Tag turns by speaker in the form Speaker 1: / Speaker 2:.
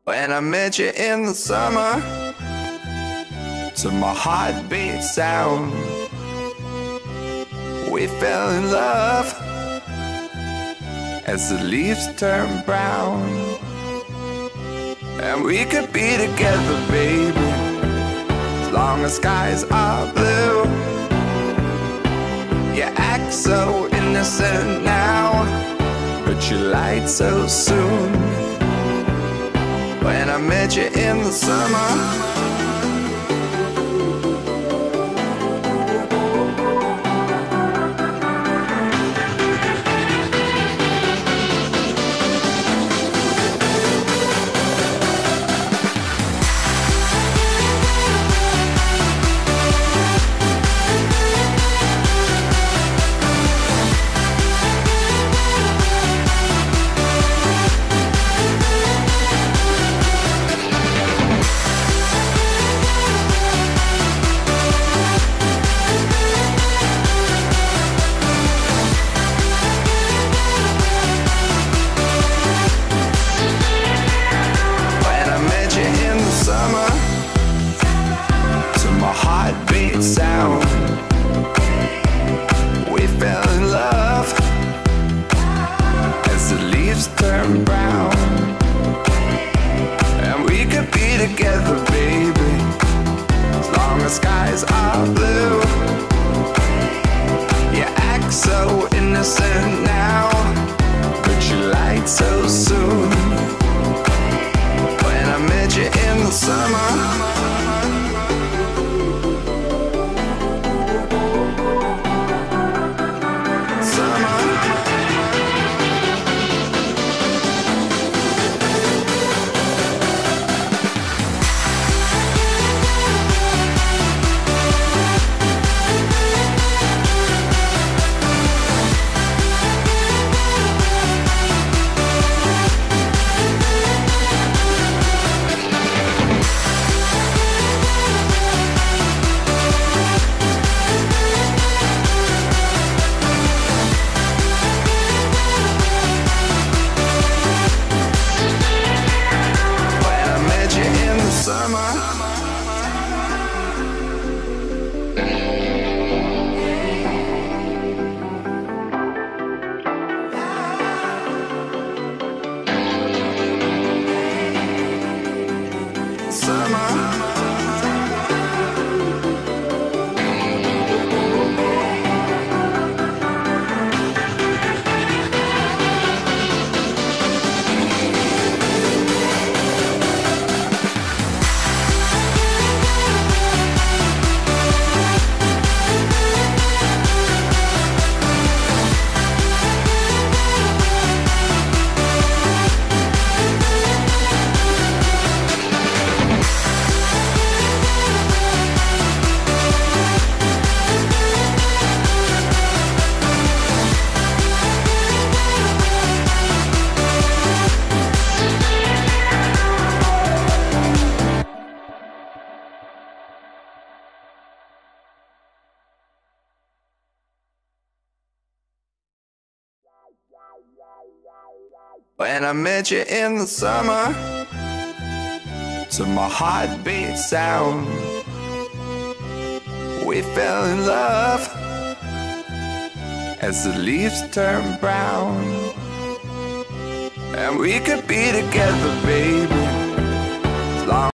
Speaker 1: When I met you in the summer, to my heartbeat sound, we fell in love as the leaves turn brown. And we could be together, baby, as long as skies are blue. You act so innocent now, but you lied so soon. When I met you in the summer, heartbeat sound, we fell in love as the leaves turn brown. And we could be together, baby, as long as skies are blue. You act so innocent now, but you lied so soon. When I met you in the summer, when I met you in the summer, to my heartbeat sound, we fell in love as the leaves turn brown. And we could be together,